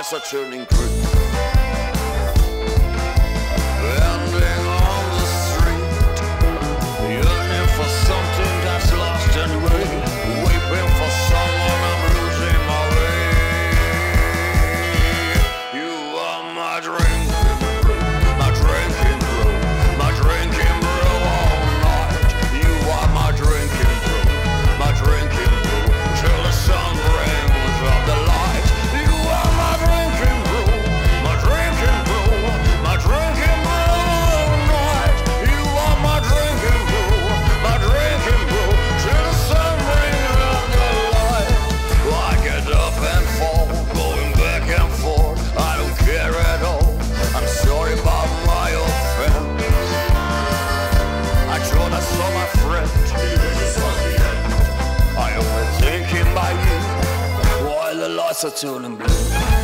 lights are turning green. Ending on the street, yearning for something that's lost anyway. Waiting for someone, I'm losing my way. You are my drinking brew, my drinking brew, my drinking brew all night. You are my drinking brew, my drinking brew, till the sun brings up the light. You are my drinking brew, my drinking brew, my drinking brew all night. You are my drinking brew, my drinking brew, till the sun brings up the light. I get up and fall, going back and forth, I don't care at all. I'm sorry about my offense. I thought I saw my friend, I only thinking by you while the lights are turning blue.